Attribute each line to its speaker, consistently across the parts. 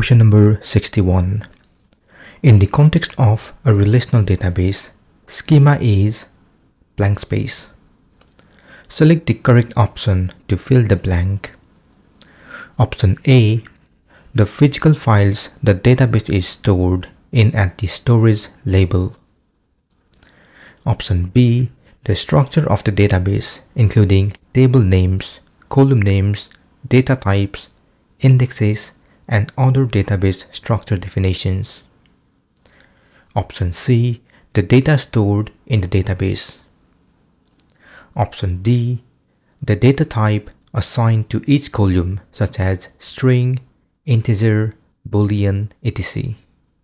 Speaker 1: Question number 61. In the context of a relational database, schema is blank space. Select the correct option to fill the blank. Option A. The physical files the database is stored in at the storage label. Option B. The structure of the database, including table names, column names, data types, indexes, and other database structure definitions. Option C. The data stored in the database. Option D. The data type assigned to each column, such as string, integer, boolean, etc.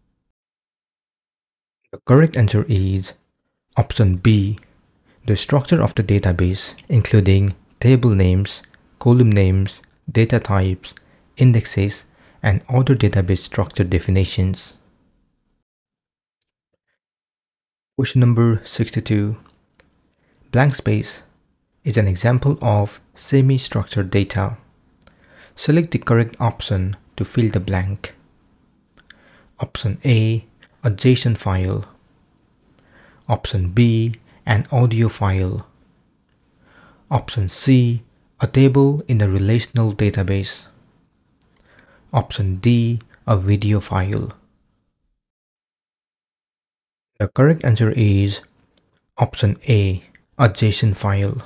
Speaker 1: The correct answer is option B. The structure of the database, including table names, column names, data types, indexes, and other database structure definitions. Question number 62. Blank space is an example of semi-structured data. Select the correct option to fill the blank. Option A. A JSON file. Option B. An audio file. Option C. A table in a relational database. Option D. A video file. The correct answer is option A. A JSON file.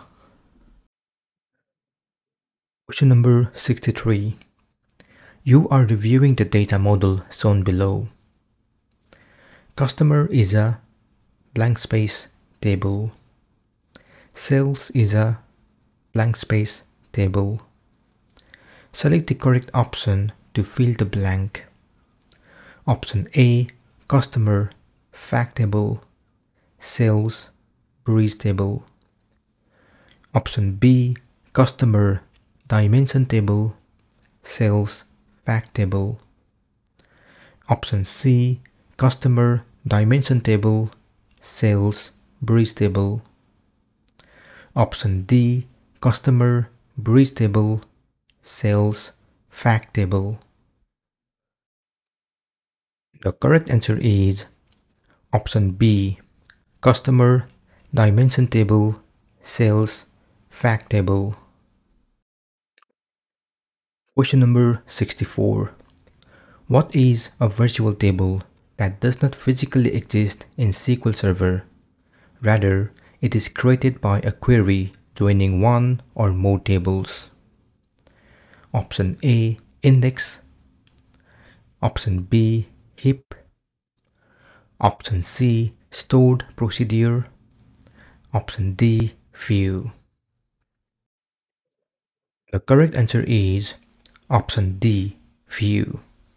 Speaker 1: Question number 63. You are reviewing the data model shown below. Customer is a blank space table. Sales is a blank space table. Select the correct option to fill the blank. Option A. Customer fact table. Sales breeze table. Option B. Customer dimension table. Sales fact table. Option C. Customer dimension table. Sales breeze table. Option D. Customer breeze table. Sales fact table. The correct answer is option B. Customer dimension table. Sales fact table. Question number 64. What is a virtual table that does not physically exist in SQL Server? Rather, it is created by a query joining one or more tables. Option A. Index. Option B. Heap. Option C. Stored procedure. Option D. View. The correct answer is option D. View.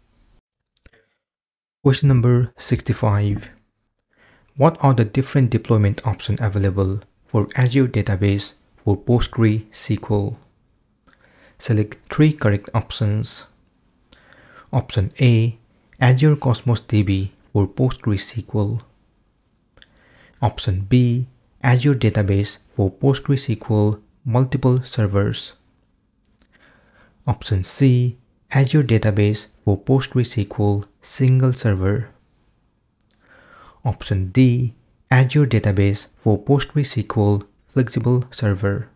Speaker 1: Question number 65. What are the different deployment options available for Azure Database for PostgreSQL? Select three correct options. Option A. Azure Cosmos DB for PostgreSQL. Option B. Azure Database for PostgreSQL multiple servers. Option C. Azure Database for PostgreSQL single server. Option D. Azure Database for PostgreSQL flexible server.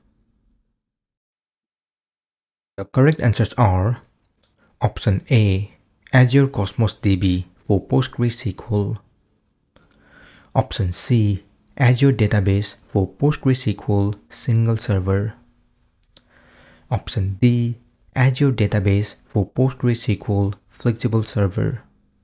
Speaker 1: The correct answers are option A. Azure Cosmos DB for PostgreSQL. Option C. Azure Database for PostgreSQL single server. Option D. Azure Database for PostgreSQL flexible server.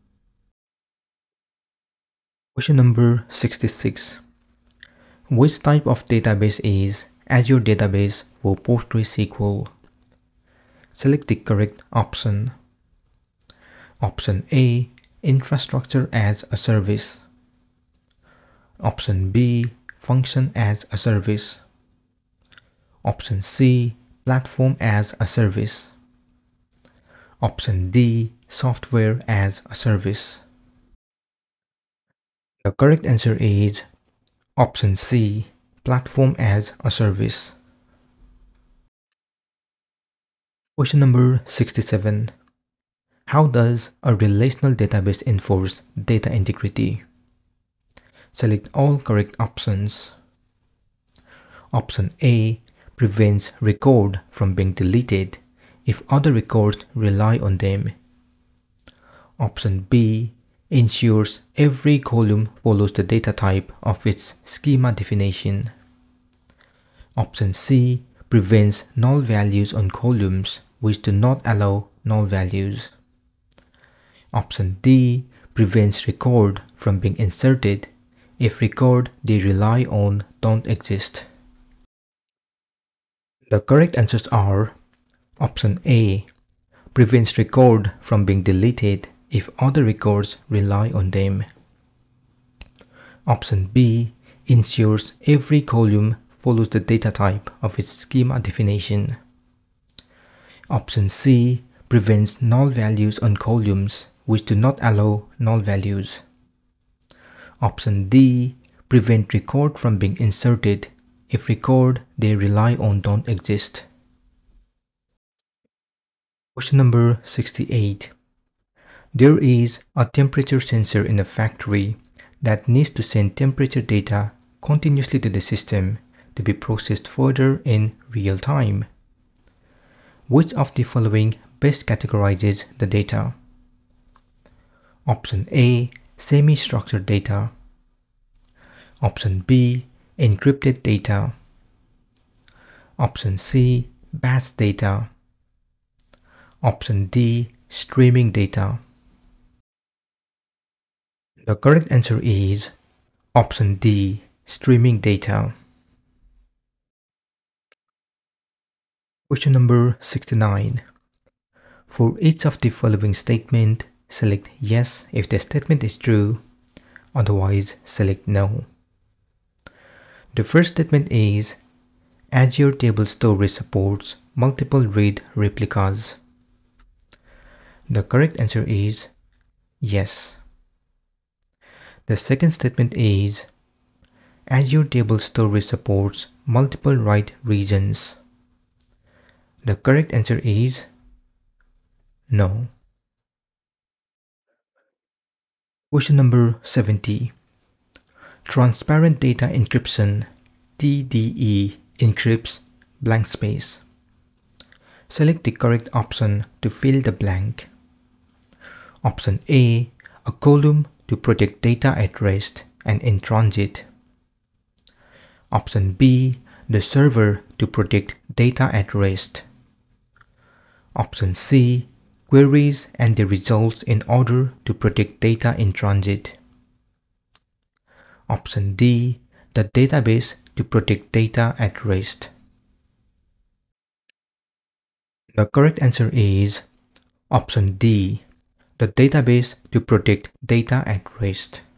Speaker 1: Question number 66. Which type of database is Azure Database for PostgreSQL? Select the correct option. Option A. Infrastructure as a service. Option B. Function as a service. Option C. Platform as a service. Option D. Software as a service. The correct answer is option C. Platform as a service. Question number 67. How does a relational database enforce data integrity? Select all correct options. Option A prevents record from being deleted if other records rely on them. Option B ensures every column follows the data type of its schema definition. Option C prevents null values on columns which do not allow null values. Option D prevents record from being inserted if record they rely on don't exist. The correct answers are Option A prevents record from being deleted if other records rely on them. Option B ensures every column follows the data type of its schema definition. Option C prevents null values on columns which do not allow null values. Option D prevent record from being inserted if record they rely on don't exist. Question number 68. There is a temperature sensor in a factory that needs to send temperature data continuously to the system to be processed further in real time. Which of the following best categorizes the data? Option A, semi-structured data. Option B, encrypted data. Option C, batch data. Option D, streaming data. The correct answer is Option D, streaming data. Question number 69. For each of the following statement, select yes if the statement is true, otherwise select no. The first statement is Azure Table Storage supports multiple RAID replicas. The correct answer is yes. The second statement is Azure Table Storage supports multiple write regions. The correct answer is no. Question number 70. Transparent data encryption TDE encrypts blank space. Select the correct option to fill the blank. Option A, a column to protect data at rest and in transit. Option B, the server to protect data at rest. Option C, queries and the results in order to protect data in transit. Option D, the database to protect data at rest. The correct answer is Option D, the database to protect data at rest.